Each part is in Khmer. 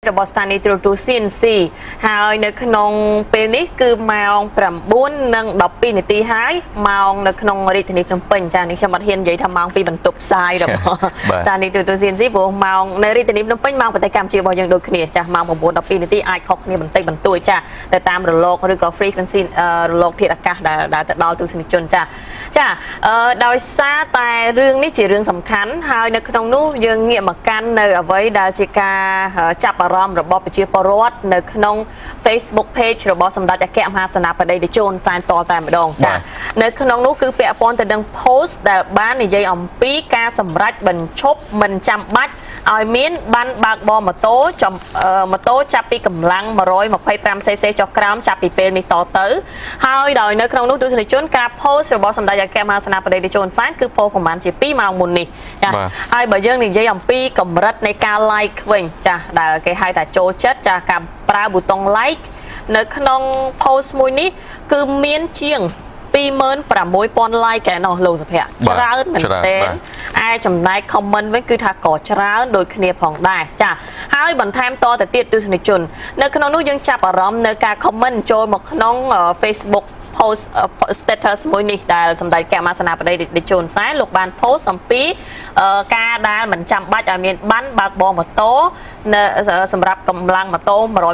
របស់ស្ថានីយ៍ទូរទស្សន៍ CNC ហើយនៅក្នុងពេលនេះគឺម៉ោង 9:12 នាទីហើយម៉ោងនៅក្នុងរាជធានីភ្នំពេញចានេះខ្ញុំអត់ហ៊ាននិយាយថាម៉ោងពីបន្ទប់ផ្សាយរបស់ស្ថានីយ៍ទូរទស្សន៍ CNC ព្រោះម៉ោងនៅរាជធានីភ្នំពេញម៉ោងប្រទេសកម្ពុជារបស់យើងដូចគ្នាចាម៉ោង 9:12 នាទីអាចខុសគ្នាបន្តិចបន្តួចចាទៅតាមរលកឬក៏ frequency រលកធាតុអាកាសដែលទៅដល់ទស្សនិកជនចាដោយសារតែរឿងនេះជារឿងសំខាន់ហើយនៅក្នុងនោះយើងងាកមកកាន់នៅអ្វីដែលជាការចាប់អារម្មណ៍របស់ប្រជាពលរដ្ឋនៅក្នុង Facebook page របស់សម្ដេចអគ្គមហាសេនាបតីតេជោ ហ៊ុនសែនតតែម្ដងចានៅក្នុងនោះគឺពាក់ព័ន្ធទៅនឹង post ដែលបាននិយាយអំពីការសម្រេចបញ្ឈប់មិនចាំបាច់ឲ្យមានបានបើកបរម៉ូតូចាប់ពីកម្លាំង 125cc ចុះក្រោមចាប់ពីពេលនេះតទៅហើយដោយនៅក្នុងនោះទស្សនិកជនការ post របស់សម្ដេចអគ្គមហាសេនាបតីតេជោ ហ៊ុនសែនគឺ post ប្រហែលជា 2 ម៉ោងមុននេះចាហើយបើយើងនិយាយអំពីកម្រិតនៃការ like វិញចាដែលគេហៅថាចូលចិត្តចាការប្រើប៊ូតុង like នៅក្នុង post មួយនេះគឺមានជាង 26,000 like ឯណោះលោកសុភ័ក្រច្រើនមែនទែនឯចំណែក comment វិញគឺថាក៏ច្រើនដូចគ្នាផងដែរចាហើយបន្ថែមតទៅទៀតទស្សនិកជននៅក្នុងនោះយើងចាប់អារម្មណ៍នៅការ comment ចូលមកក្នុង Facebook post status មួយនេះដែលសម្ដេចអគ្គមហាសេនាបតីតេជោ ហ៊ុនសែនលោកបាន post អំពីការដែលមិនចាំបាច់ឲ្យមានប័ណ្ណបើកបរម៉ូតូនៅសម្រាប់កម្លាំងម៉ូតូ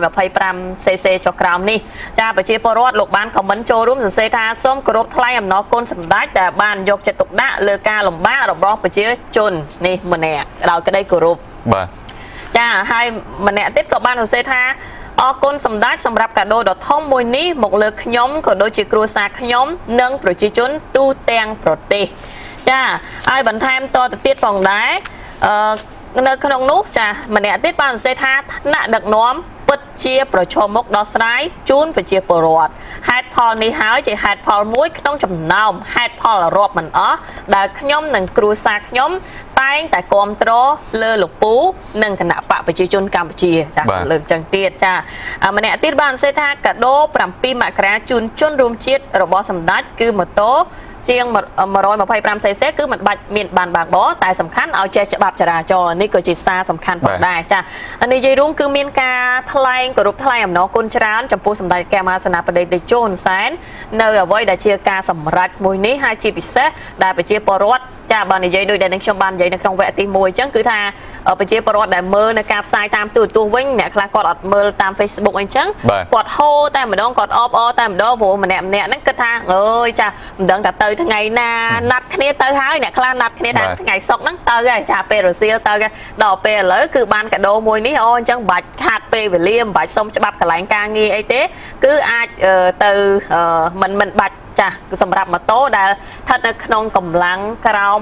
125cc ចុះក្រោមនេះចាប្រជាពលរដ្ឋលោកបាន comment ចូលរួមសរសេរថាសូមគោរពថ្លែងអំណរគុណសម្ដេចដែលបានយកចិត្តទុកដាក់លើការលំបាករបស់ប្រជាជននេះម្នាក់ដោយក្តីគោរពបាទចាហើយម្នាក់ទៀតក៏បានសរសេរថាអរគុណសម្ដេចសម្រាប់កាដូដ៏ធំមួយនេះមកលើខ្ញុំក៏ដូចជាគ្រួសារខ្ញុំនិងប្រជាជនទូទាំងប្រទេសចាហើយបន្ថែមតទៅទៀតផងដែរនៅក្នុងនោះចាម្នាក់ទៀតបានសរសេរថាថ្នាក់ដឹកនាំពិតជាប្រឈមមុខដោះស្រាយជូនប្រជាពលរដ្ឋហេតុផលនេះហើយជាហេតុផលមួយក្នុងចំណោមហេតុផលរាប់មិនអស់ដែលខ្ញុំនិងគ្រួសារខ្ញុំតែងតែគាំទ្រលើលោកពូនិងគណៈបកប្រជាជនកម្ពុជាចាលើកចឹងទៀតចាម្នាក់ទៀតបានសរសេរថាកាដូ 7 មករាជូនជនរួមជាតិរបស់សម្ដេចគឺម៉ូតូជាង 125cc គឺមិនបាច់មានបានបើកបរតែសំខាន់ឲ្យចេះច្បាប់ចរាចរណ៍នេះក៏ជាសារសំខាន់ផងដែរចានិយាយរួមគឺមានការថ្លែងគោរពថ្លែងអំណរគុណច្រើនចំពោះសម្ដេចអគ្គមហាសេនាបតីតេជោ ហ៊ុនសែននៅអ្វីដែលជាការសម្រេចមួយនេះហើយជាពិសេសដែលប្រជាពលរដ្ឋចាបើនិយាយដូចដែលខ្ញុំបាននិយាយនៅក្នុងវគ្គទី1អញ្ចឹងគឺថាប្រជាពលរដ្ឋដែលមើលនៅការផ្សាយតាមទូរទស្សន៍វិញអ្នកខ្លះគាត់អត់មើលតាម Facebook អីចឹងគាត់ហូរតែម្ដងគាត់អបអរតែម្ដងព្រោះម្នាក់ហ្នឹងគិតថាអើយចាមិនដឹងថាទៅថ្ងៃណាណាត់គ្នាទៅហើយអ្នកខ្លះណាត់គ្នាថាថ្ងៃសុក្រហ្នឹងទៅហើយចាពេលរសៀលទៅដល់ពេលឥឡូវគឺបានកាដូមួយនេះអូអញ្ចឹងមិនបាច់ខាតពេលវេលាមិនបាច់សុំច្បាប់កន្លែងការងារអីទេគឺអាចទៅមិនបាច់ចាសម្រាប់ម៉ូតូដែលស្ថិតនៅក្នុងកម្លាំងក្រោម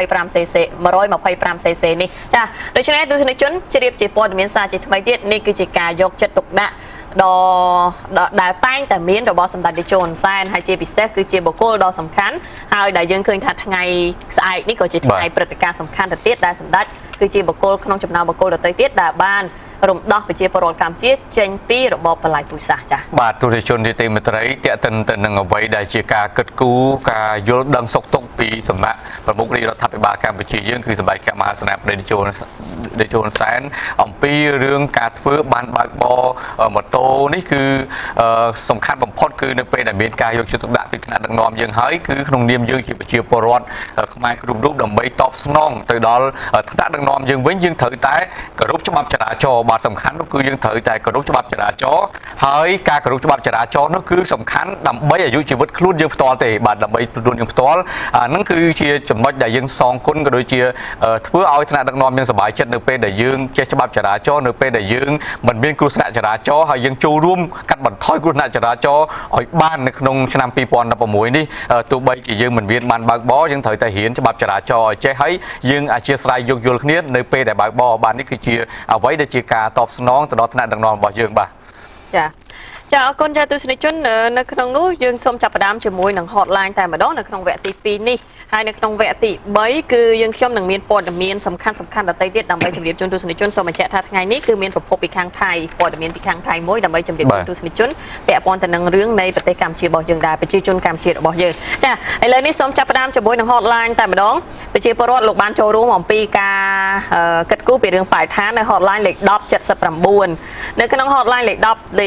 125cc នេះចាដូច្នេះទស្សនិកជនជ្រាបជាព័ត៌មានសារជាថ្មីទៀតនេះគឺជាការយកចិត្តទុកដាក់ដែលតែងតែមានរបស់សម្ដេចតេជោ ហ៊ុនសែនហើយជាពិសេសគឺជាបុគ្គលដ៏សំខាន់ហើយដែលយើងឃើញថាថ្ងៃស្អែកនេះក៏ជាថ្ងៃព្រឹត្តិការណ៍សំខាន់ទៅទៀតដែលសម្ដេចគឺជាបុគ្គលក្នុងចំណោមបុគ្គលដទៃទៀតដែលបានរំដោះប្រជាពលរដ្ឋកម្ពុជាចេញពីរបបបល្ល័ង្កពូជសាសន៍ចា៎បាទទស្សនិកជនទីមេត្រីតេតិនទៅនឹងអ្វីដែលជាការគិតគូរការយល់ដឹងសុខទុក្ខពីសំណាក់ប្រមុខរាជរដ្ឋាភិបាលកម្ពុជាយើងគឺសម្ដេចអគ្គមហាសេនាបតីតេជោ ហ៊ុនសែនអំពីរឿងការធ្វើបានបើកបរម៉ូតូនេះគឺសំខាន់បំផុតគឺនៅពេលដែលមានការយកចិត្តទុកដាក់ពីថ្នាក់ដឹកនាំយើងហើយគឺក្នុងនាមយើងជាប្រជាពលរដ្ឋខ្មែរគ្រប់រូបដើម្បីតបស្នងទៅដល់ថ្នាក់ដឹកនាំយើងវិញយើងត្រូវតែគោរពច្បាប់ចរាចរណ៍បាទសំខាន់នោះគឺយើងត្រូវតែគោរពច្បាប់ចរាចរណ៍ហើយការគោរពច្បាប់ចរាចរណ៍នោះគឺសំខាន់ដើម្បីអាយុជីវិតខ្លួនយើងផ្ទាល់ទេបាទដើម្បីខ្លួនយើងផ្ទាល់ហ្នឹងគឺជាចំណុចដែលយើងសងគុណក៏ដូចជាធ្វើឲ្យថ្នាក់ដឹកនាំយើងសប្បាយចិត្តនៅពេលដែលយើងចេះច្បាប់ចរាចរណ៍នៅពេលដែលយើងមិនមានគ្រោះថ្នាក់ចរាចរណ៍ហើយយើងចូលរួមកាត់បន្ថយគ្រោះថ្នាក់ចរាចរណ៍ឲ្យបាននៅក្នុងឆ្នាំ 2016 នេះទោះបីជាយើងមិនមានបានបើកបរយើងត្រូវតែរៀនច្បាប់ចរាចរណ៍ឲ្យចេះហើយយើងអធិស្ឋានយោគយល់គ្នានៅពេលដែលបើកបរបាទនេះគឺជាអ្វីដែលជាការតបស្នងទៅដល់ថ្នាក់ដឹកនាំរបស់យើងបាទចាចាអរគុណចាទស្សនិកជននៅក្នុងនោះយើងសូមចាប់ផ្ដើមជាមួយនឹង hotline តែម្ដងនៅក្នុងវគ្គទី2នេះហើយនៅក្នុងវគ្គទី3គឺយើងខ្ញុំនឹងមានព័ត៌មានសំខាន់ដទៃទៀតដើម្បីជម្រាបជូនទស្សនិកជនសូមបញ្ជាក់ថាថ្ងៃនេះគឺមានប្រភពពីខាងថៃព័ត៌មានពីខាងថៃមួយដើម្បីជម្រាបជូនទស្សនិកជនពាក់ព័ន្ធទៅនឹងរឿងនៃប្រទេសកម្ពុជារបស់យើងដែរប្រជាជនកម្ពុជារបស់យើងចាឥឡូវនេះសូមចាប់ផ្ដើមជាមួយនឹង hotline តែម្ដងប្រជាពលរដ្ឋលោកបានចូលរួមអំពីការគិតគូរពីរឿងបរិស្ថាននៅ hotline លេខ1079នៅក្នុង hotline លេខ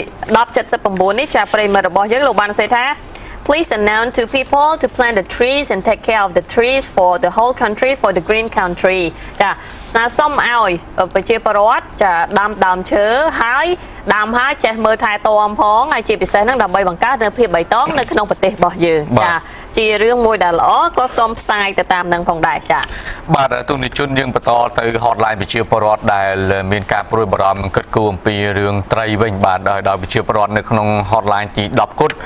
1079នេះចាប្រិយមិត្តរបស់យើងលោកបានសេថា Please announce to people to plant the trees and take care of the trees for the whole country for the green country ចាស្នើសុំឲ្យប្រជាពលរដ្ឋចាដាំដើមឈើហើយដាំហើយចេះមើលថែទាំផងហើយជាពិសេសហ្នឹងដើម្បីបង្កើតនូវភាពបៃតងនៅក្នុងប្រទេសរបស់យើងចាជារឿងមួយដែលល្អក៏សូមផ្សាយទៅតាមនឹងផងដែរចាបាទទូនីជនយើងបន្តទៅ hotline ប្រជាពលរដ្ឋដែលមានការព្រួយបារម្ភគិតគូរអំពីរឿងត្រីវិញបាទដោយប្រជាពលរដ្ឋនៅក្នុង hotline ទី10គុត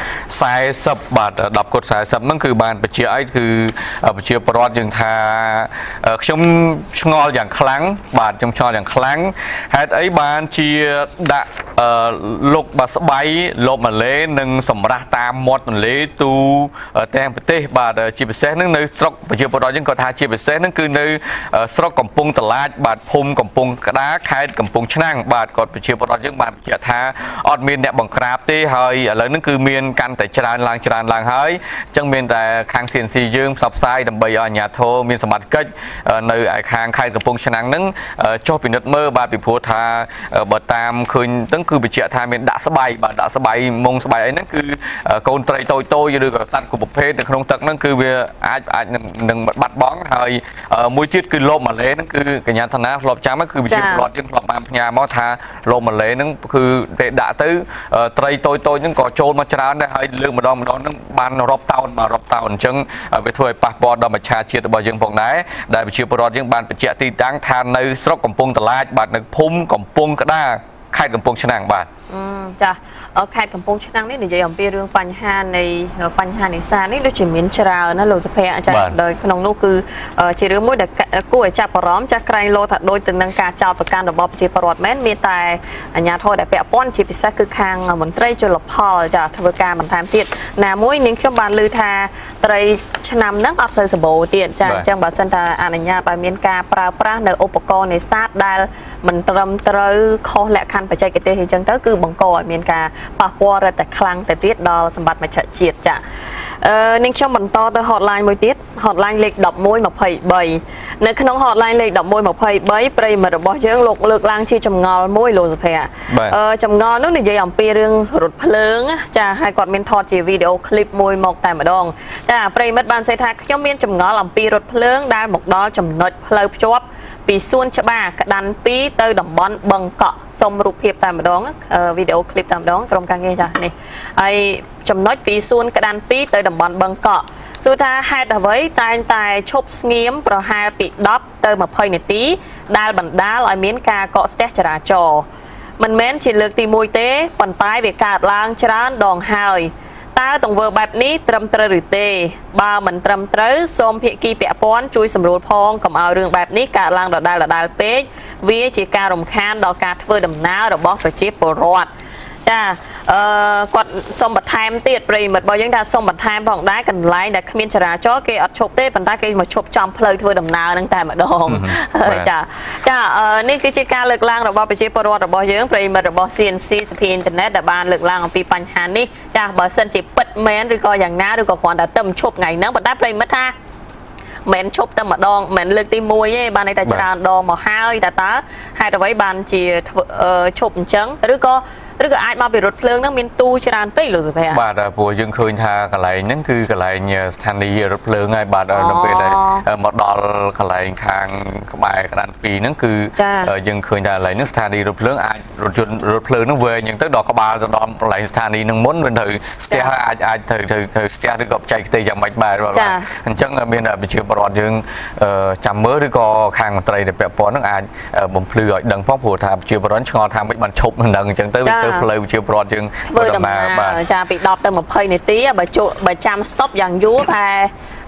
40បាទ10គុត40ហ្នឹងគឺបានបញ្ជាក់អីគឺប្រជាពលរដ្ឋយើងថាខ្ញុំឆ្ងល់យ៉ាងខ្លាំងបាទខ្ញុំឆ្ងល់យ៉ាងខ្លាំងហេតុអីបានជាដាក់លោកបាស្បៃលោកម៉ាឡេនិងសម្រាប់តាមមាត់ទន្លេទូទាំងប្រទេសបាទជាពិសេសហ្នឹងនៅស្រុកប្រជាពលរដ្ឋយើងក៏ថាជាពិសេសហ្នឹងគឺនៅស្រុកកំពង់តឡាចបាទភូមិកំពង់ក្តារខេត្តកំពង់ឆ្នាំងបាទគាត់ប្រជាពលរដ្ឋយើងបានបញ្ជាក់ថាអត់មានអ្នកបង្ក្រាបទេហើយឥឡូវហ្នឹងគឺមានកាន់តែច្រើនឡើងហើយអញ្ចឹងមានតែខាង CNC យើងផ្សព្វផ្សាយដើម្បីឲ្យអាជ្ញាធរមានសមត្ថកិច្ចនៅឯខាងខេត្តកំពង់ឆ្នាំងហ្នឹងចុះពិនិត្យមើលបាទពីព្រោះថាបើតាមឃើញហ្នឹងគឺបញ្ជាក់ថាមានដាក់ស្បៃបាទដាក់ស្បៃមុងស្បៃអីហ្នឹងគឺកូនត្រីតូចឬក៏សត្វគ្រប់ប្រភេទនៅក្នុងទឹកហ្នឹងគឺវាអាចនឹងបាត់បង់ហើយមួយទៀតគឺលោកម៉ាឡេហ្នឹងគឺកញ្ញាធនាធ្លាប់ចាំគឺវិជាពលរដ្ឋយើងធ្លាប់បានផ្ញើមកថាលោកម៉ាឡេហ្នឹងគឺពេលដាក់ទៅត្រីតូចហ្នឹងក៏ចូលមកច្រើនដែរហើយលើកម្ដងហ្នឹងបានរាប់តោនអញ្ចឹងវាធ្វើឲ្យប៉ះពាល់ដល់មច្ឆជាតិរបស់យើងផងដែរដែលវិជាពលរដ្ឋយើងបានបញ្ជាក់ទីតាំងថានៅស្រុកកំពង់តឡាចបាទនៅភូមិកំពង់ក្តារខេត្តកំពង់ឆ្នាំងបាទចាខេត្តកំពង់ឆ្នាំងនេះនិយាយអំពីរឿងបញ្ហានេសាទនេះដូចជាមានច្រើនណាលោកសុភ័ក្រចាដោយក្នុងនោះគឺជារឿងមួយដែលគួរឲ្យចាប់អារម្មណ៍ចាស់ក្រែងលោថាដូចទៅនឹងការចោទប្រកាន់របស់ប្រជាពលរដ្ឋមែនមានតែអាជ្ញាធរដែលពាក់ព័ន្ធជាពិសេសគឺខាងមន្ត្រីជលផលចាធ្វើការបន្ថែមទៀតណាមួយនាងខ្ញុំបានឮថាត្រីឆ្នាំហ្នឹងអត់សូវសម្បូរទៀតចាអញ្ចឹងបើសិនថាអនុញ្ញាតឲ្យមានការប្រើប្រាស់នៅឧបករណ៍នេសាទដែលមិនត្រឹមត្រូវខុសលក្ខខណ្ឌបច្ចេកទេសអញ្ចឹងទៅគឺបង្កឲ្យមានការប៉ះពាល់រឹតតែខ្លាំងទៅទៀតដល់សម្បត្តិមច្ឆជាតិចានាងខ្ញុំបន្តទៅ hotline មួយទៀត hotline លេខ1123នៅក្នុង hotline លេខ1123ប្រិយមិត្តរបស់យើងលោកលើកឡើងជាចម្ងល់មួយលោកសុភ័ក្រចម្ងល់នោះនិយាយអំពីរឿងរថភ្លើងចាហើយគាត់មានថតជាវីដេអូឃ្លីបមួយមកតែម្ដងចាប្រិយមិត្តបានសេថាខ្ញុំមានចម្ងល់អំពីរថភ្លើងដែលមកដល់ចំណុចផ្លូវភ្ជាប់ពីសួនច្បារក្តាន់2ទៅតំបន់បឹងកក់សុំរូបភាពតែម្ដងវីដេអូឃ្លីបតែម្ដងក្រុមការងារចានេះហើយចំណុចពីសួនក្តាន់2ទៅតំបន់បឹងកក់សួរថាហេតុអ្វីតែងតែឈប់ស្ងៀមប្រហែលពី10ទៅ20នាទីដែលបណ្ដាលឲ្យមានការកកស្ទះចរាចរណ៍មិនមែនជាលើកទី1ទេប៉ុន្តែវាកើតឡើងច្រើនដងហើយតើទង្វើបែបនេះត្រឹមត្រូវឬទេបើមិនត្រឹមត្រូវសូមភាគីពាក់ព័ន្ធជួយសម្រួលផងកុំឲ្យរឿងបែបនេះកើតឡើងដដែលពេកវាជាការរំខានដល់ការធ្វើដំណើររបស់ប្រជាពលរដ្ឋចាគាត់សុំបន្ថែមទៀតប្រិយមិត្តរបស់យើងថាសុំបន្ថែមផងដែរកន្លែងដែលគ្មានចរាចរណ៍គេអត់ឈប់ទេប៉ុន្តែគេមកឈប់ចំផ្លូវធ្វើដំណើរហ្នឹងតែម្ដងចានេះគឺជាការលើកឡើងរបស់ប្រជាពលរដ្ឋរបស់យើងប្រិយមិត្តរបស់ CNC សភាអ៊ីនធឺណិតដែលបានលើកឡើងអំពីបញ្ហានេះចាបើសិនជាពិតមែនឬក៏យ៉ាងណាឬក៏គ្រាន់តែទៅឈប់ថ្ងៃហ្នឹងប៉ុន្តែប្រិយមិត្តថាមិនឈប់តែម្ដងមិនលើកទី1ទេបានន័យថាច្រើនដងមកហើយតើហេតុអ្វីបានជាឈប់អញ្ចឹងឬក៏អាចមកពីរថភ្លើងហ្នឹងមានទូច្រើនពេកលោកសុភ័ក្របាទព្រោះយើងឃើញថាកន្លែងហ្នឹងគឺកន្លែងស្ថានីយរថភ្លើងហើយបាទនៅពេលដែលមកដល់កន្លែងខាងក្បែរក្តារ2ហ្នឹងគឺយើងឃើញថាកន្លែងហ្នឹងស្ថានីយរថភ្លើងអាចរថភ្លើងហ្នឹងវែងអញ្ចឹងទៅដល់ក្បាលទៅដល់កន្លែងស្ថានីយហ្នឹងមុនមិនត្រូវស្ទះហើយអាចត្រូវស្ទះឬក៏បច្ចេកទេសយ៉ាងម៉េចបាទអញ្ចឹងមានប្រជាពលរដ្ឋយើងចាំមើលឬក៏ខាងមន្ត្រីដែលពាក់ព័ន្ធហ្នឹងអាចបំភ្លឺឲ្យដឹងផងព្រោះថាប្រជាពលរដ្ឋឆ្ងល់ថាមិនបានឈប់មិនដឹងអញ្ចឹងទៅផ្លូវជាប្រវត្តិយើងធ្វើដំណើរបាទចាពី10ទៅ20នាទីបើចាំស្តុបយ៉ាងយូរ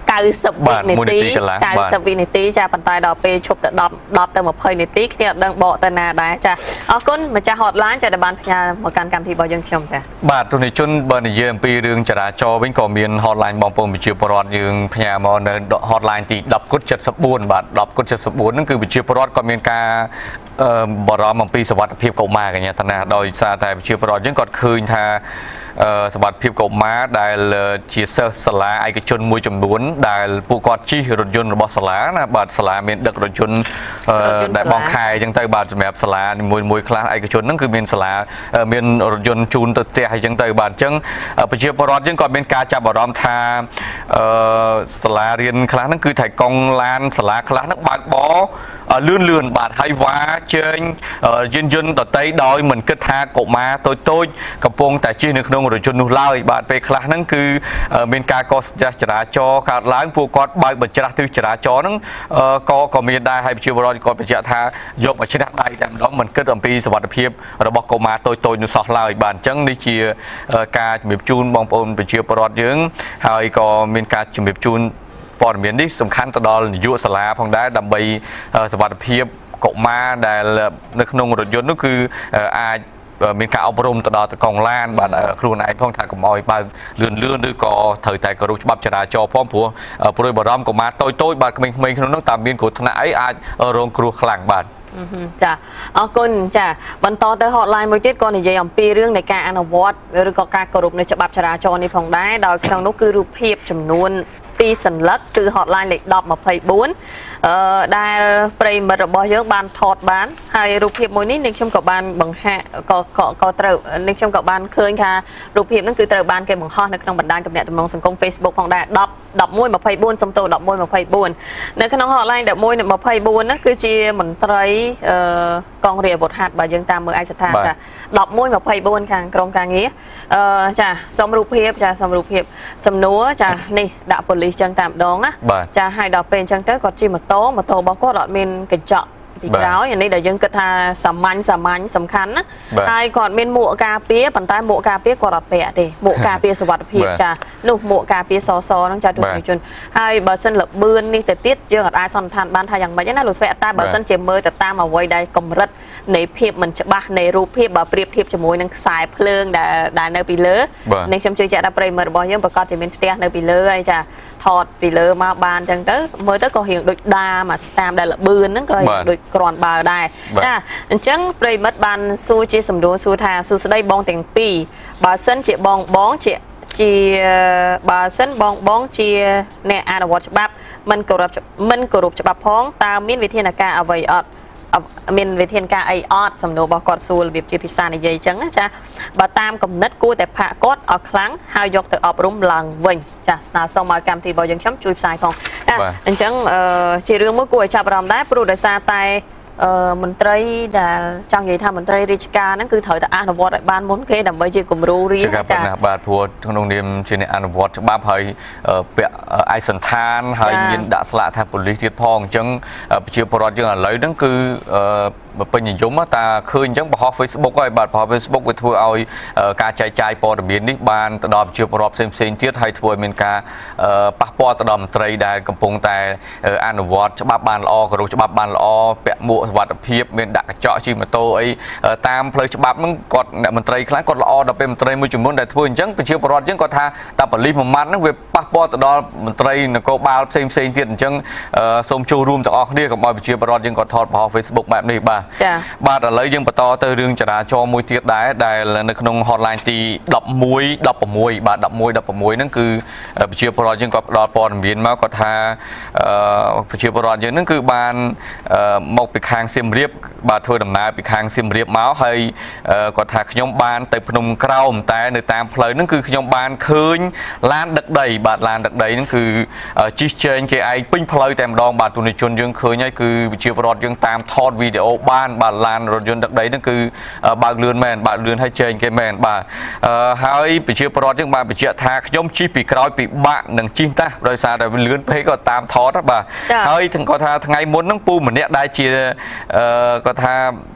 90 វិនាទី90 វិនាទីចាប៉ុន្តែដល់ពេលឈប់ទៅ10ទៅ20នាទីគ្នាអត់ដឹងបកទៅណាដែរចាអរគុណម្ចាស់ hotline ចាដែលបានផ្ញើមកកាន់កម្មវិធីរបស់យើងខ្ញុំចាបាទទូនីជនបើនិយាយអំពីរឿងចរាចរណ៍វិញក៏មាន hotline បងប្អូនប្រជាពលរដ្ឋយើងផ្ញើមកនៅ hotline ទី10/74បាទ10/74ហ្នឹងគឺប្រជាពលរដ្ឋក៏មានការបារម្ភអំពីសុវត្ថិភាពកុមារកញ្ញាតាណាដោយសារតែប្រជាពលរដ្ឋយើងគាត់ឃើញថាសុវត្ថិភាពកុមារដែលជាសិស្សសាលាឯកជនមួយចំនួនដែលពួកគាត់ជិះរថយន្តរបស់សាលាណាបាទសាលាមានដឹករថយន្តដែលបងខែអញ្ចឹងទៅបាទសម្រាប់សាលាមួយខ្លះឯកជនហ្នឹងគឺមានសាលាមានរថយន្តជូនទៅផ្ទះអញ្ចឹងទៅបាទអញ្ចឹងប្រជាពលរដ្ឋយើងក៏មានការចាប់អារម្មណ៍ថាសាលារៀនខ្លះហ្នឹងគឺថៃកង់ឡានសាលាខ្លះហ្នឹងបើកបរលឿនបាទហើយវ៉ាជើញយានយន្តដតីដោយមិនគិតថាកុមារតូចកំពុងតែជិះនៅក្នុងរថយន្តនោះឡើយបាទពេលខ្លះហ្នឹងគឺមានការកកស្ទះចរាចរណ៍កើតឡើងពួកគាត់បើកបញ្ច្រាស់ទិសចរាចរណ៍ហ្នឹងក៏មានដែរហើយប្រជាពលរដ្ឋគាត់បញ្ជាក់ថាយកមកឆ្នះដៃតែម្ដងមិនគិតអំពីសុវត្ថិភាពរបស់កុមារតូចនោះសោះឡើយបាទអញ្ចឹងនេះជាការជំរាបជូនបងប្អូនប្រជាពលរដ្ឋយើងហើយក៏មានការជំរាបជូនព័ត៌មាននេះសំខាន់ទៅដល់នាយកសាលាផងដែរដើម្បីសុវត្ថិភាពកុមារដែលនៅក្នុងរថយន្តនោះគឺអាចមានការអប់រំទៅដល់កង់ឡានបាទខ្លួនឯងផងថាកុំឲ្យបើកលឿនឬក៏ត្រូវតែគោរពច្បាប់ចរាចរណ៍ផងព្រោះព្រួយបារម្ភកុមារតូចបាទក្មេងៗក្នុងនោះតើមានគ្រោះថ្នាក់អីអាចរងគ្រោះខ្លាំងបាទចាអរគុណចាបន្តទៅ hotline មួយទៀតក៏និយាយអំពីរឿងនៃការអនុវត្តឬក៏ការគោរពនៅច្បាប់ចរាចរណ៍នេះផងដែរដោយក្នុងនោះគឺរូបភាពចំនួន2សន្លឹកគឺ hotline លេខ1024ដែលប្រិមិត្តរបស់យើងបានថតបានហើយរូបភាពមួយនេះនាងខ្ញុំក៏បានបង្ហាញក៏ត្រូវនាងខ្ញុំក៏បានឃើញថារូបភាពហ្នឹងគឺត្រូវបានគេបង្ហោះនៅក្នុងបណ្ដាញទំនាក់ទំនងសង្គម Facebook ផងដែរ1124សំទោស1124នៅក្នុង hotline 1124ហ្នឹងគឺជាមន្ត្រីកងរាជអាវុធហត្ថបើយើងតាមមើលឯកសណ្ឋានចា1124ខាងក្រុមការងារចាសុំរូបភាពចាសុំរូបភាពសំណួរចានេះដាក់ប៉ូលីសចឹងតែម្ដងណាចាហើយដល់ពេលអញ្ចឹងទៅគាត់ជិះម៉ូតូរបស់គាត់អត់មានកញ្ចក់ពីក្រោយអានេះដែលយើងគិតថាសាមញ្ញសំខាន់ណាហើយគាត់មានមួកការពារប៉ុន្តែមួកការពារគាត់អត់ពាក់ទេមួកការពារសុវត្ថិភាពចានោះមួកការពារសហ្នឹងចាទស្សនិកជនហើយបើសិនលបឿននេះទៅទៀតយើងអត់អាចសន្និដ្ឋានបានថាយ៉ាងម៉េចណាលោកស្វែតែបើសិនជាមើលទៅតាមអ្វីដែលកម្រិតនៃភាពមិនច្បាស់នៃរូបភាពបើប្រៀបធៀបជាមួយនឹងខ្សែភ្លើងដែលនៅពីលើនេះខ្ញុំជឿជាក់ថាប្រិយមិត្តរបស់យើងប្រកាសជាមានផ្ទះនៅពីលើហើយចាថតពីលើមកបានអញ្ចឹងទៅមើលទៅក៏រៀងដូចដាមកស្តាមដែលលបឿនហ្នឹងក៏ដូចគ្រាន់បើដែរចាអញ្ចឹងប្រិមិត្តបានសួរជាសំណួរសួរថាសួស្ដីបងទាំងពីរបើសិនជាបងជាបើសិនបងជាអ្នកអនុវត្តច្បាប់មិនគោរពច្បាប់ផងតើមានវិធានការអ្វីអត់មានវិធានការអីអត់សំណួររបស់គាត់សួររបៀបជាភាសានិយាយអញ្ចឹងចាបើតាមគំនិតគួរតែផាកគាត់ឲ្យខ្លាំងហើយយកទៅអប់រំឡើងវិញចាស្នើសុំឲ្យកម្មវិធីរបស់យើងខ្ញុំជួយផ្សាយផងអញ្ចឹងជារឿងមួយគួរឲ្យចាប់អារម្មណ៍ដែរព្រោះដោយសារតែមន្ត្រីដែលចង់និយាយថាមន្ត្រីរាជការហ្នឹងគឺត្រូវតែអនុវត្តឲ្យបានមុនគេដើម្បីជាគំរូរៀនចា៎បាទព្រោះក្នុងនាមជាអ្នកអនុវត្តច្បាប់ហើយពាក់ឯកសណ្ឋានហើយមានដាក់ស្លាកថាប៉ូលីសទៀតផងអញ្ចឹងប្រជាពលរដ្ឋយើងឥឡូវហ្នឹងគឺពេញនិយមតាឃើញអញ្ចឹងបង្ហោះ Facebook ហើយបាទបង្ហោះ Facebook វាធ្វើឲ្យការចែកចាយព័ត៌មាននេះបានទៅដល់ប្រជាពលរដ្ឋផ្សេងទៀតហើយធ្វើឲ្យមានការប៉ះពាល់ទៅដល់មន្ត្រីដែលកំពុងតែអនុវត្តច្បាប់បានល្អគោរពច្បាប់បានល្អពាក់មួកសុវត្ថិភាពមានដាក់កញ្ចក់ជិះម៉ូតូអីតាមផ្លូវច្បាប់ហ្នឹងគាត់អ្នកមន្ត្រីខ្លះគាត់ល្អដល់ពេលមន្ត្រីមួយចំនួនដែលធ្វើអញ្ចឹងប្រជាពលរដ្ឋយើងគាត់ថាតែប៉ូលីសមួយម៉ាត់ហ្នឹងវាប៉ះពាល់ទៅដល់មន្ត្រីនគរបាលផ្សេងទៀតអញ្ចឹងសូមចូលរួមទាំងអស់គ្នាកុំឲ្យប្រជាពលរដ្ឋយើងគាត់ថតបង្ហោះ Facebook បែបនេះបាទបាទឥឡូវយើងបន្តទៅរឿងចរាចរណ៍មួយទៀតដែរដែលនៅក្នុង hotline ទី1116បាទ1116ហ្នឹងគឺប្រជាពលរដ្ឋយើងគាត់ផ្ដល់ព័ត៌មានមកគាត់ថាប្រជាពលរដ្ឋយើងហ្នឹងគឺបានមកពីខាងសៀមរាបបាទធ្វើដំណើរពីខាងសៀមរាបមកហើយគាត់ថាខ្ញុំបានទៅភ្នំក្រោមតែនៅតាមផ្លូវហ្នឹងគឺខ្ញុំបានឃើញឡានដឹកដីបាទឡានដឹកដីហ្នឹងគឺជិះជែងគេឯងពេញផ្លូវតែម្ដងបាទទូនីជនយើងឃើញហើយគឺប្រជាពលរដ្ឋយើងតាមថតវីដេអូបានបាទឡានរថយន្តដឹកដីហ្នឹងគឺបើកលឿនមែនបើកលឿនហើយជែងគេមែនបាទហើយប្រជាពលរដ្ឋយើងបានបញ្ជាក់ថាខ្ញុំជិះពីក្រោយពីបាក់នឹងជិះតាដោយសារតែវាលឿនពេកក៏តាមថតបាទហើយគាត់ថាថ្ងៃមុនហ្នឹងពូម្នាក់ដែលជាគាត់ថា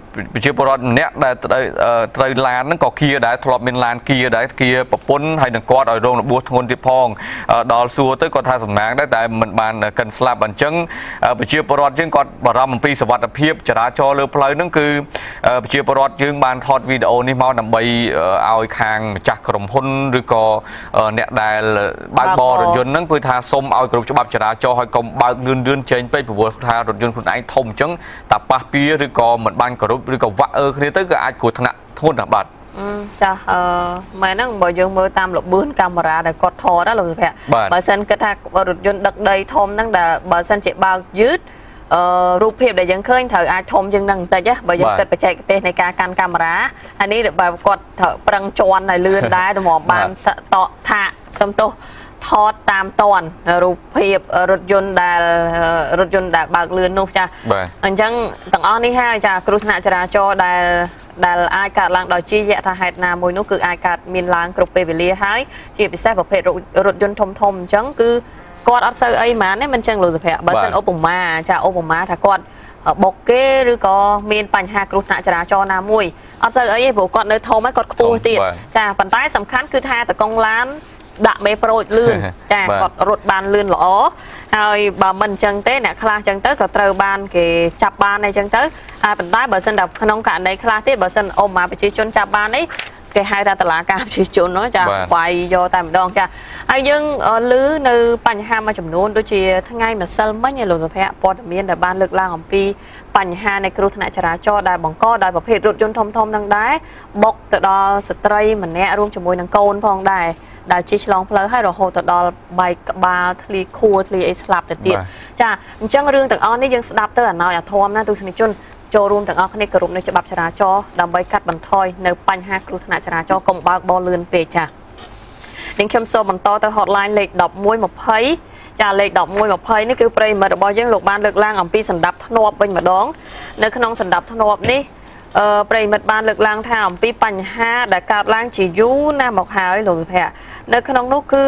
ប្រជាពលរដ្ឋម្នាក់ដែលត្រូវឡានហ្នឹងក៏គៀដែរធ្លាប់មានឡានគៀដែរគៀប្រពន្ធហើយនឹងគាត់ឲ្យរងរបួសធ្ងន់ទៀតផងដល់សួរទៅគាត់ថាសំណាងដែរតែមិនបានកិនស្លាប់អញ្ចឹងប្រជាពលរដ្ឋយើងគាត់បារម្ភអំពីសុវត្ថិភាពចរាចរណ៍លើផ្លូវហ្នឹងគឺប្រជាពលរដ្ឋយើងបានថតវីដេអូនេះមកដើម្បីឲ្យខាងម្ចាស់ក្រុមហ៊ុនឬក៏អ្នកដែលបើកបររថយន្តហ្នឹងគឺថាសូមឲ្យគ្រប់ច្បាប់ចរាចរណ៍ឲ្យកុំបើកលឿនចេញពេកព្រោះថារថយន្តខ្លួនឯងធំអញ្ចឹងតែប៉ះពីឬក៏មិនបានគោរពឬក៏វាក់គ្នាទៅគឺអាចគ្រោះថ្នាក់ធ្ងន់ណាស់បាទចាម៉ែហ្នឹងបើយើងមើលតាមលបឿនកាមេរ៉ាដែលគាត់ថតណាលោកសុភ័ក្របើសិនគិតថារថយន្តដឹកដីធំហ្នឹងដែលបើសិនជាបើកយឺតរូបភាពដែលយើងឃើញត្រូវអាចធំជាងហ្នឹងបន្តិចបើយើងគិតបច្ចេកទេសនៃការកាន់កាមេរ៉ាហើយនេះបើគាត់ត្រូវប្រឹងជន់ឲ្យលឿនដែរតម្រាំបានតថាសំទោសថតតាមតនរូបភាពរថយន្តដែលបើកលឿននោះចាអញ្ចឹងទាំងអស់នេះហើយចាគ្រោះថ្នាក់ចរាចរណ៍ដែលអាចកើតឡើងដោយជាយថាហេតុណាមួយនោះគឺអាចកើតមានឡើងគ្រប់ពេលវេលាហើយជាពិសេសប្រភេទរថយន្តធំអញ្ចឹងគឺគាត់អត់សូវអីហ្មងមិនចឹងលោកសុភ័ក្របើសិនឧបមាចាឧបមាថាគាត់បុកគេឬក៏មានបញ្ហាគ្រោះថ្នាក់ចរាចរណ៍ណាមួយអត់សូវអីទេព្រោះគាត់នៅធំហើយគាត់ខ្ពស់ទៀតចាប៉ុន្តែសំខាន់គឺថាតកង់ឡានដាក់មេប្រូចលឿនចាគាត់រត់បានលឿនល្អហើយបើមិនអញ្ចឹងទេអ្នកខ្លះអញ្ចឹងទៅក៏ត្រូវបានគេចាប់បានអីចឹងទៅហើយប៉ុន្តែបើសិនតែក្នុងករណីខ្លះទៀតបើសិនអមមកប្រជាជនចាប់បាននេះគេហៅថាតឡាការប្រជាជនចាវាយយកតែម្ដងចាហើយយើងឮនៅបញ្ហាមួយចំនួនដូចជាថ្ងៃម្សិលមិញឯលោកសុភ័ក្រព័ត៌មានដែលបានលើកឡើងអំពីបញ្ហានៃគ្រោះថ្នាក់ចរាចរណ៍ដែលបង្កដោយប្រភេទរថយន្តធំនឹងដែរបុកទៅដល់ស្ត្រីម្នាក់រួមជាមួយនឹងកូនផងដែរដែលជិះឆ្លងផ្លូវហើយរហូតទៅដល់បែកក្បាលធ្លីខួរធ្លីអីស្លាប់ទៅទៀតចាអញ្ចឹងរឿងទាំងអស់នេះយើងស្ដាប់ទៅអាណោយអាធមណាទស្សនិកជនចូលរួមទាំងអស់គ្នាគោរពនៅច្បាប់ចរាចរណ៍ដើម្បីកាត់បន្ថយនៅបញ្ហាគ្រោះថ្នាក់ចរាចរណ៍កុំបើកបរលឿនពេកចានាងខ្ញុំសូមបន្តទៅ hotline លេខ1120ចាលេខ1120នេះគឺប្រិយមិត្តរបស់យើងលោកបានលើកឡើងអំពីសន្តាប់ធ្នាប់វិញម្ដងនៅក្នុងសន្តាប់ធ្នាប់នេះប្រិយមិត្តបានលើកឡើងថាអំពីបញ្ហាដែលកើតឡើងជាយូរណាស់មកហើយលោកសុភ័ក្រនៅក្នុងនោះគឺ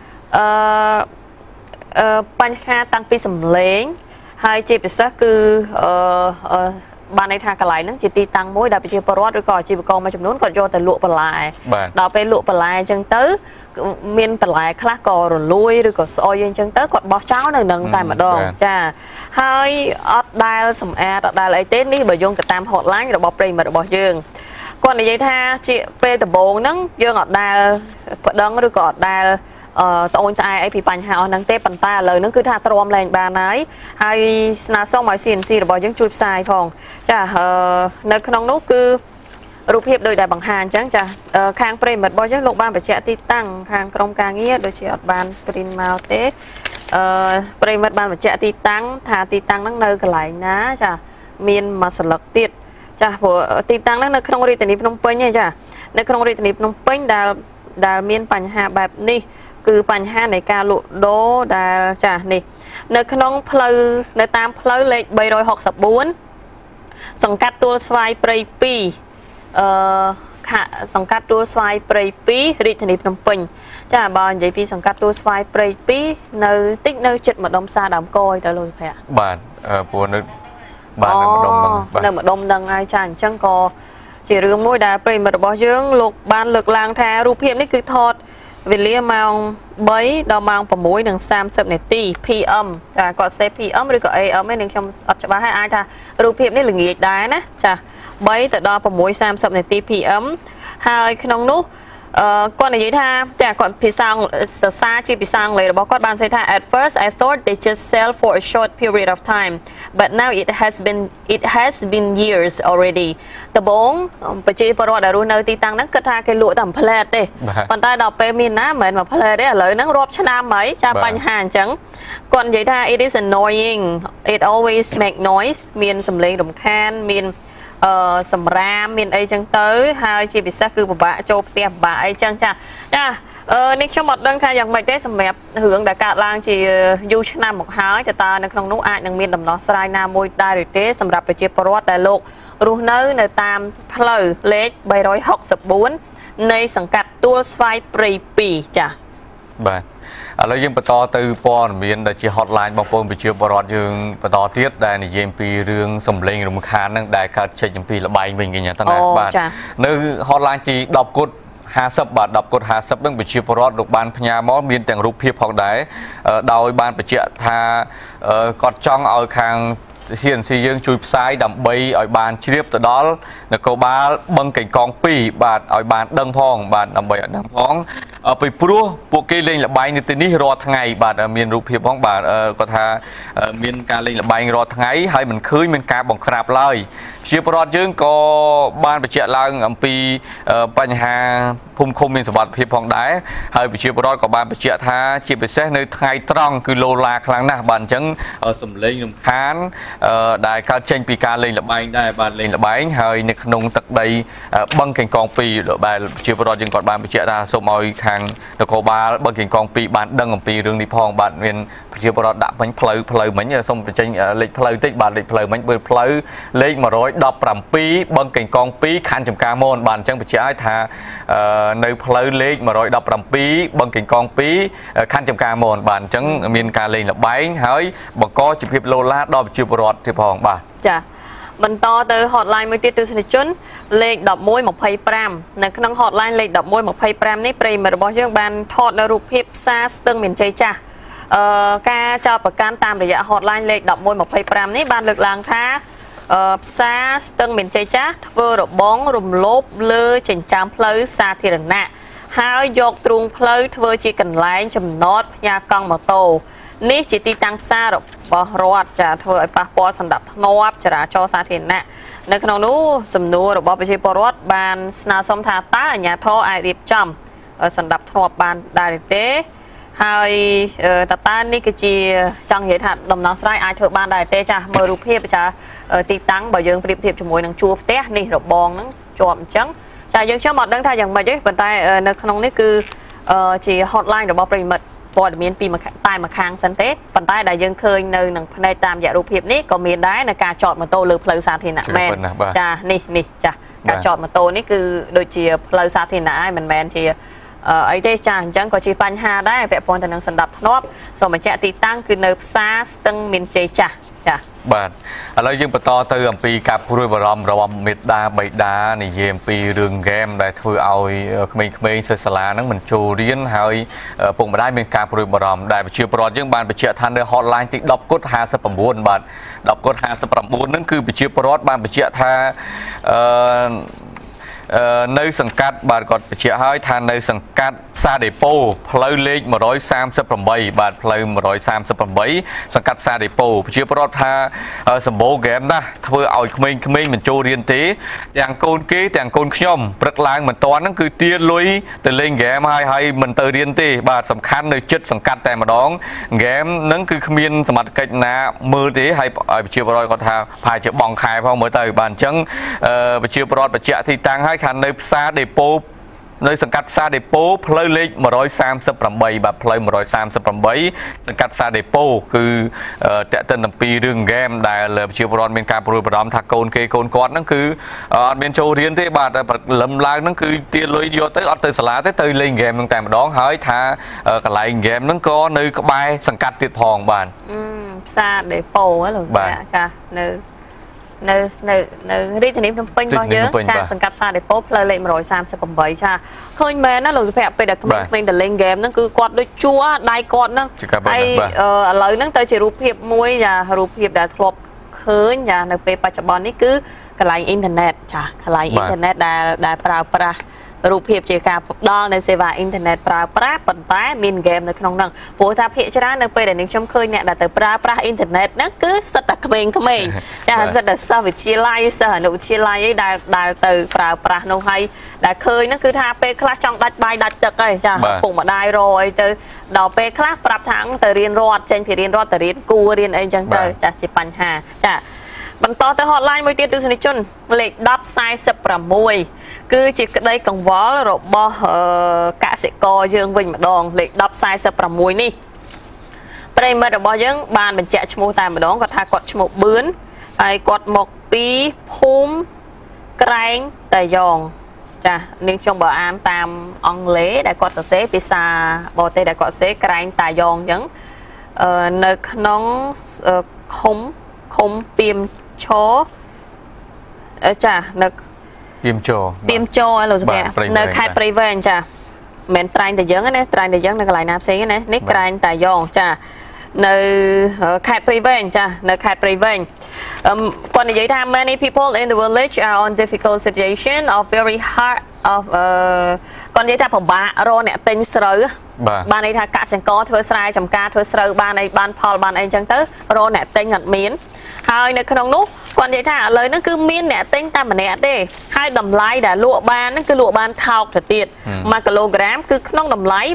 បញ្ហាតាំងពីសម្លេងហើយជាពិសេសគឺបានន័យថាកន្លែងហ្នឹងជាទីតាំងមួយដែលប្រជាពលរដ្ឋឬក៏អាជីវករមួយចំនួនគាត់យកទៅលក់បន្លែដល់ពេលលក់បន្លែអញ្ចឹងទៅមានបន្លែខ្លះក៏រលួយឬក៏ស្អុយអញ្ចឹងទៅគាត់បោះចោលនៅនឹងតែម្ដងចាហើយអត់ដែលសម្អាតអត់ដែលអីទេនេះបើយោងទៅតាម hotline របស់ប្រិយមិត្តរបស់យើងគាត់និយាយថាជាពេលដំបូងហ្នឹងយើងអត់ដែលប្តឹងឬក៏អត់ដែលត្អូញត្អែអីពីបញ្ហាអស់ហ្នឹងទេប៉ុន្តែឥឡូវហ្នឹងគឺថាទ្រាំលែងបានហើយស្នើសុំឲ្យ CNC របស់យើងជួយផ្សាយផងចានៅក្នុងនោះគឺរូបភាពដូចដែលបង្ហាញអញ្ចឹងចាខាងប្រិមិត្តរបស់យើងលោកបានបញ្ជាក់ទីតាំងខាងក្រុមការងារដូចជាអត់បាន print មកទេប្រិមិត្តបានបញ្ជាក់ទីតាំងថាទីតាំងហ្នឹងនៅកន្លែងណាចាមានមួយស្លឹកទៀតចាព្រោះទីតាំងហ្នឹងនៅក្នុងរាជធានីភ្នំពេញទេចានៅក្នុងរាជធានីភ្នំពេញដែលមានបញ្ហាបែបនេះគឺបញ្ហានៃការលក់ដូរដែលចាស់នេះនៅក្នុងផ្លូវនៅតាមផ្លូវលេខ364សង្កាត់ទួលស្វាយព្រៃ2សង្កាត់ទួលស្វាយព្រៃ2រាជធានីភ្នំពេញចាបើនិយាយពីសង្កាត់ទួលស្វាយព្រៃ2នៅតិចនៅជិតម្ដុំផ្សារដើមកយទៅលោកសុភ័ក្របាទព្រោះនៅបាទនៅម្ដុំហ្នឹងនៅម្ដុំហ្នឹងហើយចាអញ្ចឹងក៏ជារឿងមួយដែលប្រិមិត្តរបស់យើងលោកបានលើកឡើងថារូបភាពនេះគឺថតវេលាម៉ោង3ដល់ម៉ោង6:30 នាទី PM ចាគាត់សេ PM ឬក៏ AM ឯងនឹងខ្ញុំអត់ច្បាស់ហើយអាចថារូបភាពនេះល្ងាចដែរណាចា3ទៅដល់6:30 នាទី PM ហើយក្នុងនោះគាត់និយាយថាចាគាត់ភាសាសរសើរជាភាសាអង់គ្លេសរបស់គាត់បាននិយាយថា At first I thought they just sell for a short period of time but now it has been years already ដំបូងប្រជាពលរដ្ឋដែលរស់នៅទីតាំងហ្នឹងគិតថាគេលក់តែមួយផ្លែតទេប៉ុន្តែដល់ពេលមានណាមិនមែនមួយផ្លែតទេឥឡូវហ្នឹងរាប់ឆ្នាំហើយចាបញ្ហាអញ្ចឹងគាត់និយាយថា it is annoying it always make noise មានសំឡេងរំខានមានសម្រាមមានអីចឹងទៅហើយជាពិសេសគឺពិបាកចូលផ្ទះពិបាកអីចឹងចានេះខ្ញុំអត់ដឹងថាយ៉ាងម៉េចទេសម្រាប់រឿងដែលកើតឡើងជាយូរឆ្នាំមកហើយតើនៅក្នុងនោះអាចនឹងមានដំណោះស្រាយណាមួយដែរឬទេសម្រាប់ប្រជាពលរដ្ឋដែលលោករស់នៅតាមផ្លូវលេខ364នៃសង្កាត់ទួលស្វាយព្រៃ2ចាបាទឥឡូវយើងបន្តទៅព័ត៌មានដែលជា hotline បងប្អូនប្រជាពលរដ្ឋយើងបន្តទៀតដែលនិយាយពីរឿងសម្លេងរំខានហ្នឹងដែលកើតចេញអំពីលបែងវិញគេថាណាបាទនៅ hotline ទី10គុត50បាទ10គុត50នឹងប្រជាពលរដ្ឋលោកបានផ្ញើមកមានទាំងរូបភាពផងដែរដោយបានបញ្ជាក់ថាគាត់ចង់ឲ្យខាងCNC យើងជួយផ្សាយដើម្បីឲ្យបានជ្រាបទៅដល់នគរបាលបឹងកេងកង2បាទឲ្យបានដឹងផងបាទដើម្បីឲ្យដឹងផងពីព្រោះពួកគេលេងល្បែងនៅទីនេះរាល់ថ្ងៃបាទមានរូបភាពផងបាទគាត់ថាមានការលេងល្បែងរាល់ថ្ងៃហើយមិនឃើញមានការបង្ក្រាបឡើយជាពលរដ្ឋយើងក៏បានបញ្ជាក់ឡើងអំពីបញ្ហាភូមិឃុំមានសុវត្ថិភាពផងដែរហើយប្រជាពលរដ្ឋក៏បានបញ្ជាក់ថាជាពិសេសនៅថ្ងៃត្រង់គឺឡូឡាខ្លាំងណាស់បាទអញ្ចឹងសំឡេងរំខានដែលកើតចេញពីការលេងល្បែងដែរបាទលេងល្បែងហើយនៅក្នុងទឹកដីបឹងកេងកង2ដែលប្រជាពលរដ្ឋយើងក៏បានបញ្ជាក់ថាសូមឲ្យខាងនគរបាលបឹងកេងកង2បានដឹងអំពីរឿងនេះផងបាទមានប្រជាពលរដ្ឋដាក់មិញផ្លូវមិញសូមបញ្ចេញលេខផ្លូវតិចបាទលេខផ្លូវមិញបើផ្លូវលេខ117បឹងកេងកង2ខណ្ឌចំការមនបាទអញ្ចឹងបញ្ជាក់ឲ្យថានៅផ្លូវលេខ117បឹងកេងកង2ខណ្ឌចំការមនបាទអញ្ចឹងមានការលេងល្បែងហើយបង្កជាភាពលោឡាដល់ប្រជាពលរដ្ឋទៀតផងបាទចាបន្តទៅ hotline មួយទៀតទស្សនិកជនលេខ1125នៅក្នុង hotline លេខ1125នេះប្រិយមិត្តរបស់យើងបានថតនៅរូបភាពផ្សារស្ទឹងមានជ័យចាស់ការចោទប្រកាន់តាមរយៈ hotline លេខ1125នេះបានលើកឡើងថាផ្សារស្ទឹងមានជ័យចាស់ធ្វើរបងរំលោភលើចិញ្ចើមផ្លូវសាធារណៈហើយយកទ្រូងផ្លូវធ្វើជាកន្លែងចំណតផ្ញើកង់ម៉ូតូនេះជាទីតាំងផ្សាររបស់រដ្ឋចាធ្វើឲ្យប៉ះពាល់សណ្ដាប់ធ្នាប់ចរាចរណ៍សាធារណៈនៅក្នុងនោះសំណួររបស់ប្រជាពលរដ្ឋបានស្នើសុំថាតើអាជ្ញាធរអាចរៀបចំសណ្ដាប់ធ្នាប់បានដែរទេហើយតើនេះគឺជាចង់និយាយថាដំណោះស្រាយអាចធ្វើបានដែរទេចាមើលរូបភាពចាទីតាំងបើយើងប្រៀបធៀបជាមួយនឹងជួរផ្ទះនេះរបងហ្នឹងជាប់អញ្ចឹងចាយើងខ្ញុំអត់ដឹងថាយ៉ាងម៉េចទេប៉ុន្តែនៅក្នុងនេះគឺជា hotline របស់ប្រិមិត្តព័ត៌មានពីតែមួយខាងសិនទេប៉ុន្តែដែលយើងឃើញនៅនឹងផ្នែកតាមរយៈរូបភាពនេះក៏មានដែរនៅការចតម៉ូតូលើផ្លូវសាធារណៈមែនចានេះចាការចតម៉ូតូនេះគឺដូចជាផ្លូវសាធារណៈហើយមិនមែនជាអីទេចាអញ្ចឹងក៏ជាបញ្ហាដែរពាក់ព័ន្ធទៅនឹងសណ្ដាប់ធ្នាប់សូមបញ្ជាក់ទីតាំងគឺនៅផ្សារស្ទឹងមានជ័យចាស់ចាបាទឥឡូវយើងបន្តទៅអំពីការព្រួយបារម្ភរបស់មេដាបៃតានិយាយអំពីរឿងហ្គេមដែលធ្វើឲ្យក្មេងៗសិស្សសាលាហ្នឹងមិនចូលរៀនហើយពុកម្ដាយមានការព្រួយបារម្ភដែលប្រជាពលរដ្ឋយើងបានបញ្ជាក់ថានៅ hotline ទី10គុត59បាទ10គុត59ហ្នឹងគឺប្រជាពលរដ្ឋបានបញ្ជាក់ថានៅសង្កាត់បាទគាត់បញ្ជាក់ឲ្យថានៅសង្កាត់ផ្សារដេប៉ូផ្លូវលេខ138បាទផ្លូវ138សង្កាត់ផ្សារដេប៉ូប្រជាពលរដ្ឋថាសម្បូរហ្គេមណាស់ធ្វើឲ្យក្មេងៗមិនចូលរៀនទេទាំងកូនគេទាំងកូនខ្ញុំព្រឹកឡើងមិនតាន់ហ្នឹងគឺទាលុយទៅលេងហ្គេមហើយមិនទៅរៀនទេបាទសំខាន់នៅចិត្តសង្កាត់តែម្ដងហ្គេមហ្នឹងគឺគ្មានសមត្ថកិច្ចណាមើលទេហើយប្រជាពលរដ្ឋគាត់ថាប្រហែលជាបងខែផងមើលទៅបាទអញ្ចឹងប្រជាពលរដ្ឋបញ្ជាក់ទីតាំងឲ្យខាងនៅផ្សារដេប៉ូនៅសង្កាត់ផ្សារដេប៉ូផ្លូវលេខ138បាទផ្លូវ138សង្កាត់ផ្សារដេប៉ូគឺតេតិនអំពីរឿងហ្គេមដែលប្រជាពលរដ្ឋមានការព្រួយបារម្ភថាកូនគាត់ហ្នឹងគឺអត់មានចូលរៀនទេបាទលឹមឡើងហ្នឹងគឺទាលុយយកទៅអត់ទៅសាលាទេទៅលេងហ្គេមហ្នឹងតែម្ដងហើយថាកន្លែងហ្គេមហ្នឹងក៏នៅក្បែរសង្កាត់ទៀតផងបាទផ្សារដេប៉ូហ៎លោកចានៅរាជធានីភ្នំពេញរបស់យើងចាសង្កាត់ផ្សារដេប៉ូផ្លូវលេខ138ចាឃើញមែនណាលោកសុភ័ក្រពេលដែលក្មេងៗទៅលេងហ្គេមហ្នឹងគឺគាត់ដូចជួដៃគាត់ហ្នឹងហើយឥឡូវហ្នឹងទៅជារូបភាពមួយចារូបភាពដែលធ្លាប់ឃើញចានៅពេលបច្ចុប្បន្ននេះគឺកន្លែងអ៊ីនធឺណិតចាកន្លែងអ៊ីនធឺណិតដែលប្រើប្រាស់រូបភាពជាការផ្ដល់នៅសេវាអ៊ីនធឺណិតប្រើប្រាស់ប៉ុន្តែមានហ្គេមនៅក្នុងហ្នឹងព្រោះថាភាគច្រើននៅពេលដែលនាងខ្ញុំឃើញអ្នកដែលទៅប្រើប្រាស់អ៊ីនធឺណិតហ្នឹងគឺសិតតែក្មេងៗចាសិតតែសិស្សវិទ្យាល័យសិស្សអនុវិទ្យាល័យឯដែលទៅប្រើប្រាស់នោះហើយដែលឃើញហ្នឹងគឺថាពេលខ្លះចង់ដាច់បាយដាច់ទឹកហើយចាពុកម្ដាយរអីទៅដល់ពេលខ្លះប្រាប់ថាទៅរៀនរត់ចេញពីរៀនរត់ទៅរៀនគួររៀនអីចឹងទៅចាជាបញ្ហាចាបន្តទៅ hotline មួយទៀតទស្សនិកជនលេខ1046គឺជាក្តីកង្វល់របស់កសិករយើងវិញម្ដងលេខ1046នេះប្រិមិត្តរបស់យើងបានបញ្ជាក់ឈ្មោះតែម្ដងគាត់ថាគាត់ឈ្មោះបឿនហើយគាត់មកពីភូមិក្រែងតាយ៉ងចានាងខ្ញុំបើអានតាមអង់គ្លេសដែលគាត់សរសេរភាសាបរទេសដែលគាត់សរសេរក្រែងតាយ៉ងអញ្ចឹងនៅក្នុងឃុំពីមឈរចានៅពីមឈរលោកសុភ័ក្រនៅខេត្តព្រៃវែងចាមិនត្រែងតាយើងណាត្រែងតាយើងនៅកន្លែងណាផ្សេងណានេះក្រែងតាយ៉ងចានៅខេត្តព្រៃវែងចានៅខេត្តព្រៃវែងគាត់និយាយថា many people in the village are on difficult situation of very hard of គាត់និយាយថាពិបាករកអ្នកទិញស្រូវបានន័យថាកសិករធ្វើស្រែចម្ការធ្វើស្រូវបានអីបានផលបានអីចឹងទៅរកអ្នកទិញអត់មានហើយនៅក្នុងនោះគាត់និយាយថាឥឡូវហ្នឹងគឺមានអ្នកទិញតែម្នាក់ទេហើយតម្លៃដែលលក់បានហ្នឹងគឺលក់បានថោកទៅទៀត1គីឡូក្រាមគឺក្នុងតម្លៃ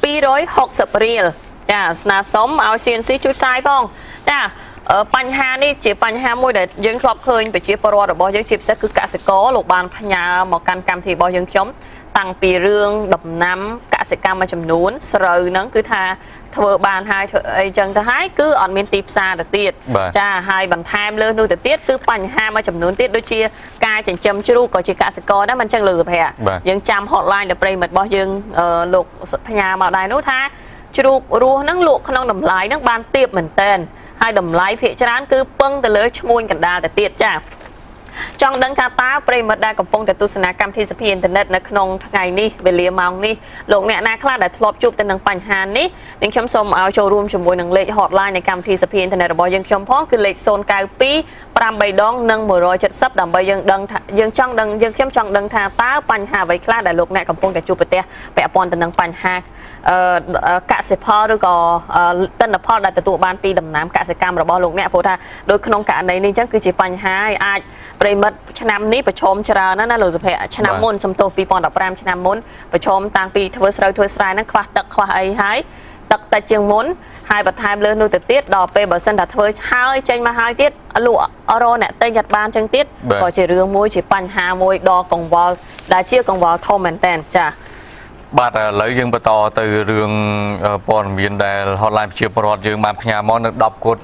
760រៀលចាស្នើសុំឲ្យ CNC ជួយផ្សាយផងចាបញ្ហានេះជាបញ្ហាមួយដែលយើងធ្លាប់ឃើញប្រជាពលរដ្ឋរបស់យើងជាពិសេសគឺកសិករលោកបានផ្ញើមកកាន់កម្មវិធីរបស់យើងខ្ញុំតាំងពីរឿងដំណាំកសិកម្មមួយចំនួនស្រូវហ្នឹងគឺថាធ្វើបានហើយធ្វើអីចឹងទៅហើយគឺអត់មានទីផ្សារទៅទៀតចាហើយបន្ថែមលើនោះទៅទៀតគឺបញ្ហាមួយចំនួនទៀតដូចជាការចិញ្ចឹមជ្រូកក៏ជាកសិករដែរមិនចឹងលើសុភ័ក្រយើងចាំ hotline ដល់ប្រិមិត្តរបស់យើងលោកផ្ញើមកដែរនោះថាជ្រូករស់ហ្នឹងលក់ក្នុងតម្លៃហ្នឹងបានទាបមែនតើហើយតម្លៃភាគច្រើនគឺពឹងទៅលើឈ្មួញកណ្ដាលទៅទៀតចាចង់ដឹងថាតើប្រិមិត្តដែលកំពុងតែទស្សនាកម្មវិធីសភាអ៊ីនធឺណិតនៅក្នុងថ្ងៃនេះវេលាម៉ោងនេះលោកអ្នកណាខ្លះដែលធ្លាប់ជួបទៅនឹងបញ្ហានេះនឹងខ្ញុំសូមឲ្យចូលរួមជាមួយនឹងលេខ hotline នៃកម្មវិធីសភាអ៊ីនធឺណិតរបស់យើងខ្ញុំផងគឺលេខ092 8ដងនិង170ដើម្បីយើងដឹងថាយើងចង់ដឹងខ្ញុំចង់ដឹងថាតើបញ្ហាអ្វីខ្លះដែលលោកអ្នកកំពុងតែជួបប្រទះពាក់ព័ន្ធទៅនឹងបញ្ហាកសិផលឬក៏ទិន្នផលដែលទទួលបានពីដំណាំកសិកម្មរបស់លោកអ្នកព្រោះថាដោយក្នុងករណីនេះអញ្ចឹងគឺជាបញ្ហាអាចប្រិមិត្តឆ្នាំនេះប្រឈមច្រើនណាលោកសុភ័ក្រឆ្នាំមុនសំទោស2015ឆ្នាំមុនប្រឈមតាំងពីធ្វើស្រូវធ្វើស្រែហ្នឹងខ្វះទឹកខ្វះអីហើយទឹកតិចជាងមុនហើយបន្ថែមលើនោះទៅទៀតដល់ពេលបើសិនតែធ្វើហើយចេញមកហើយទៀតលក់រកអ្នកទិញអត់បានចឹងទៀតក៏ជារឿងមួយជាបញ្ហាមួយដ៏កង្វល់ដែលជាកង្វល់ធំមែនតើចាបាទឥឡូវយើងបន្តទៅរឿងព័ត៌មានដែល hotline ប្រជាពលរដ្ឋយើងបានផ្ញើមកនៅ10កុដ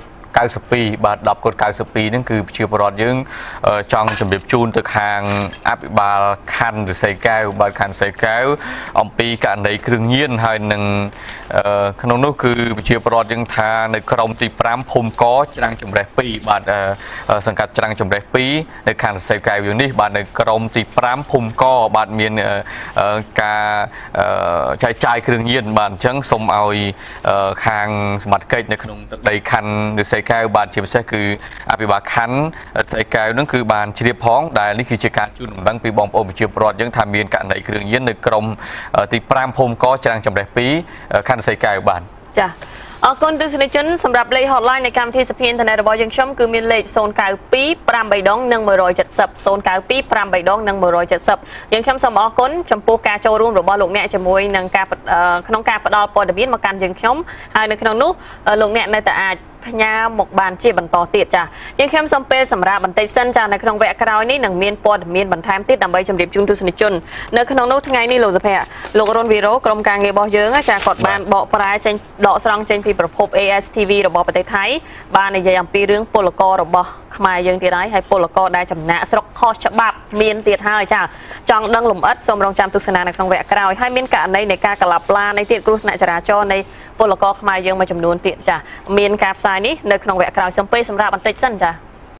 92បាទ10កុដ92ហ្នឹងគឺប្រជាពលរដ្ឋយើងចង់ជម្រាបជូនទៅខាងអភិបាលខណ្ឌរិស័យកែវបាទខណ្ឌរិស័យកែវអំពីករណីគ្រឿងញៀនហើយនឹងក្នុងនោះគឺប្រជាពលរដ្ឋយើងថានៅក្រមទី5ភូមិកច្រាំងចម្រេះ2បាទសង្កាត់ច្រាំងចម្រេះ2នៅខណ្ឌរិស័យកែវយើងនេះបាទនៅក្រមទី5ភូមិកបាទមានការចែកចាយគ្រឿងញៀនបាទអញ្ចឹងសូមឲ្យខាងសមត្ថកិច្ចនៅក្នុងទឹកដីខណ្ឌរិស័យកែវបាទជាពិសេសគឺអភិបាលខណ្ឌរិស័យកែវនឹងគឺបានជ្រាបផងដែលនេះគឺជាការជូនដំណឹងពីបងប្អូនប្រជាពលរដ្ឋយើងថាមានករណីគ្រឿងញៀននៅក្រមទី5ភូមិកច្រាំងចម្រេះ2ខណ្ឌរិស័យកែវបាទចាអរគុណទស្សនិកជនសម្រាប់លេខ hotline នៃកម្មវិធីសភាអ៊ីនធឺណិតរបស់យើងខ្ញុំគឺមានលេខ092 8ដងនិង170 092 8ដងនិង170យើងខ្ញុំសូមអរគុណចំពោះការចូលរួមរបស់លោកអ្នកជាមួយនឹងការក្នុងការផ្ដល់ព័ត៌មានមកកាន់យើងខ្ញុំហើយនៅក្នុងនោះលោកអ្នកនៅតែអាចផ្ញើមកបានជាបន្តទៀតចាយើងខ្ញុំសូមពេលសម្រាប់បន្តិចសិនចានៅក្នុងវគ្គក្រោយនេះនឹងមានព័ត៌មានបន្ថែមទៀតដើម្បីជម្រាបជូនទស្សនិកជននៅក្នុងនោះថ្ងៃនេះលោកសុភ័ក្រលោករុនវីរ៉ូក្រុមការងាររបស់យើងចាគាត់បានបកប្រែចេញដកស្រង់ចេញពីប្រភព ASTV របស់ប្រទេសថៃបាននិយាយអំពីរឿងពលកររបស់ខ្មែរយើងទៀតហើយពលករដែលចំណាក់ស្រុកខុសច្បាប់មានទៀតហើយចាចង់ដឹងលម្អិតសូមរងចាំទស្សនានៅក្នុងវគ្គក្រោយហើយមានករណីនៃការកលាប់ឡាននៃទៀតគ្រោះថ្នាក់ចរាចរណ៍នៃពលករខ្មែរយើងមួយចំនួនទៀតចាមានការផ្សាយនេះនៅក្នុងវគ្គក្រោយសូមពេលសម្រាប់បន្តិចសិនចា